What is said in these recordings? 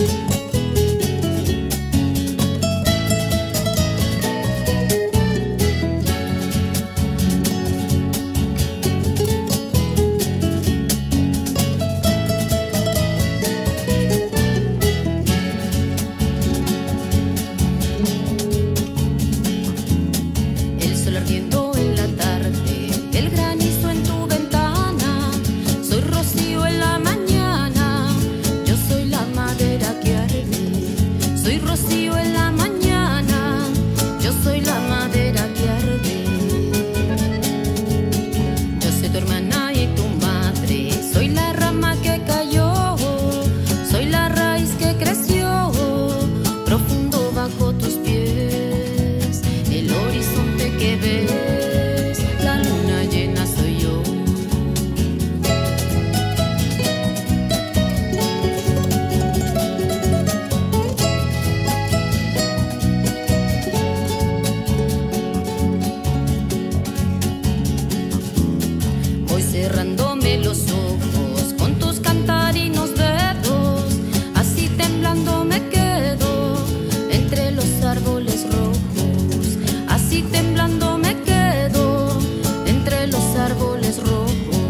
cerrándome los ojos con tus cantarinos dedos, así temblando me quedo entre los árboles rojos, así temblando me quedo entre los árboles rojos.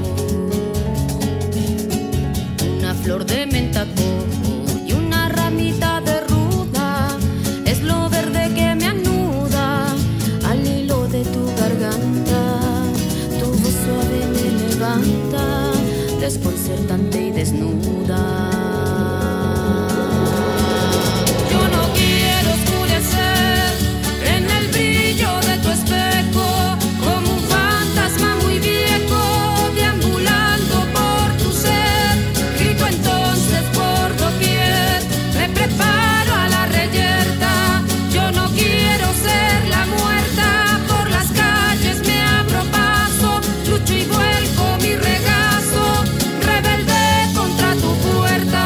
Una flor de menta cojo y una ramita de ruda es lo verde que me anuda al hilo de tu garganta. Tu voz suave me levanta, desconcertante y desnuda. Yo no quiero oscurecer en el brillo de tu espejo, como un fantasma muy viejo deambulando por tu ser. Grito entonces por doquier, me preparo a la reyerta. Yo no quiero ser la muerta, por las calles me abro paso, lucho y vuelco mi regazo, rebelde contra tu puerta.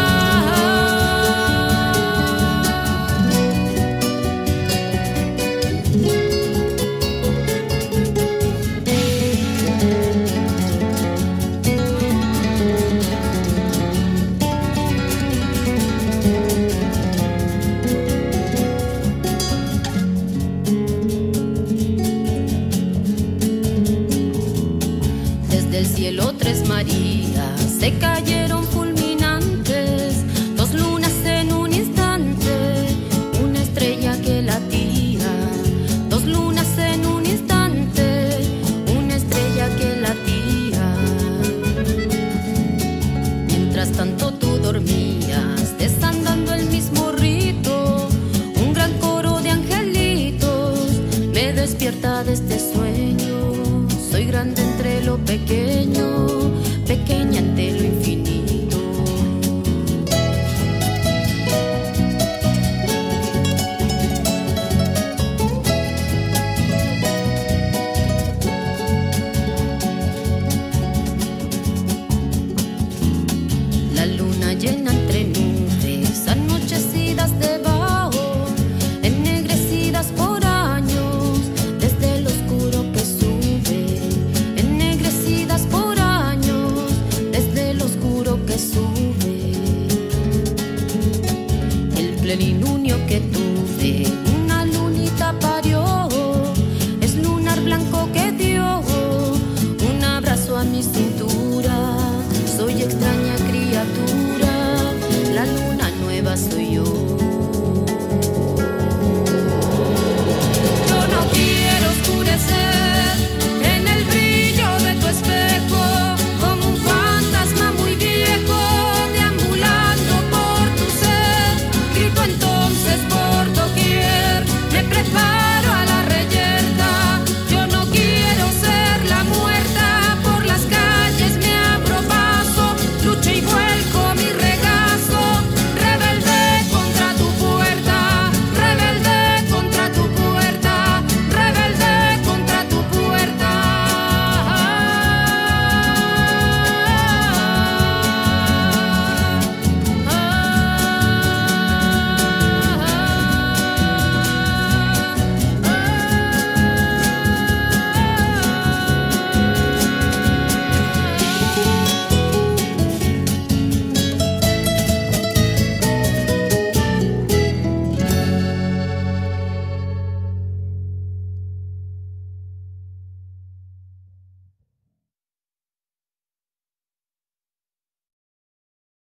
Desde el cielo tres Marías se cayeron fulminantes, dos lunas en un instante, una estrella que latía. Dos lunas en un instante, una estrella que latía. Mientras tanto tú dormías, desandando el mismo rito, un gran coro de angelitos me despierta de este sueño. Soy grande entre lo pequeño, pequeña ante lo infinito. La luna llena entre nubes, anochecidas debajo, ennegrecidas por años, desde el oscuro que sube, ennegrecidas por años, desde el oscuro que sube. El plenilunio que tuve, una lunita parió, es lunar blanco que dio un abrazo a mi cintura. Soy extraña criatura, la luna nueva soy